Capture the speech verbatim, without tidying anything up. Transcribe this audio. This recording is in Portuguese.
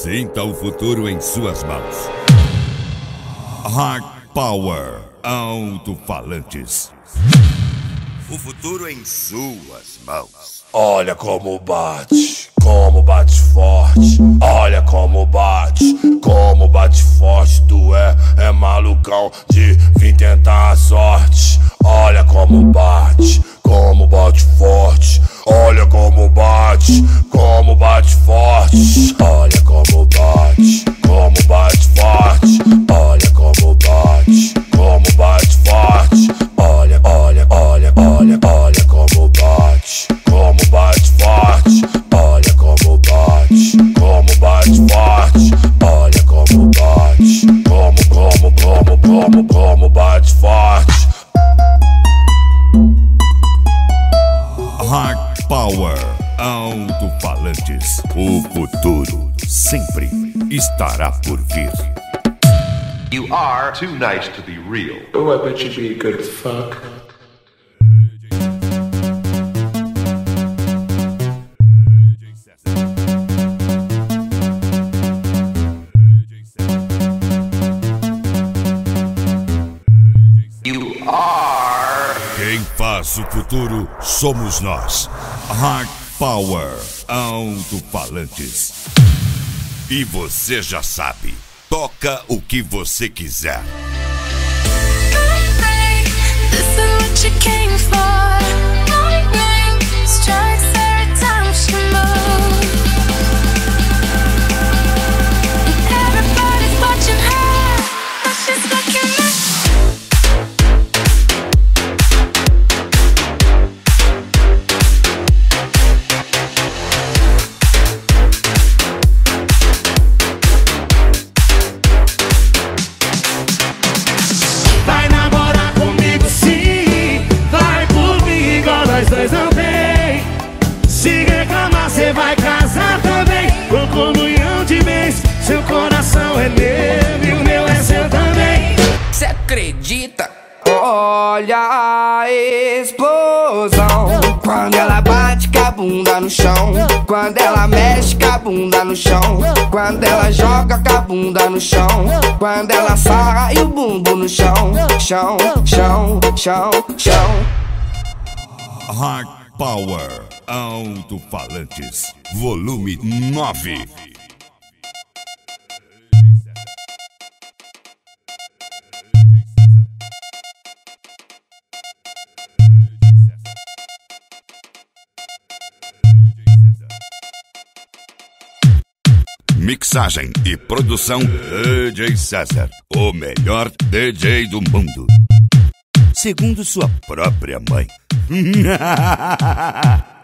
Sinta o futuro em suas mãos. Hard Power Alto Falantes. O futuro em suas mãos. Olha como bate, como bate forte. Olha como bate, como bate forte. Tu é, é malucão de vir tentar a sorte. Olha como bate, como bate forte. Olha como bate, como bate forte. Olha como bate, como bate forte. Olha como bate, como bate forte. Olha, olha, olha, olha, olha como bate, como bate forte. Olha como bate, como bate forte. Olha como bate, como, como, como, como, como bate forte. Hard Power Alto Falantes. O futuro sempre estará por vir. You are too nice to be real. Oh, I bet you'd be a good fuck. You are. Quem faz o futuro somos nós. Hard Power Alto Falantes. E você já sabe, toca o que você quiser. Seu coração é meu e o meu é seu também. Cê acredita? Olha a explosão. Quando ela bate com a bunda no chão. Quando ela mexe com a bunda no chão. Quando ela joga com a bunda no chão. Quando ela sarra e o bumbo no chão. Chão, chão, chão, chão. Hard Power Alto Falantes. Volume nove. Mixagem e produção D J César, o melhor D J do mundo, segundo sua própria mãe.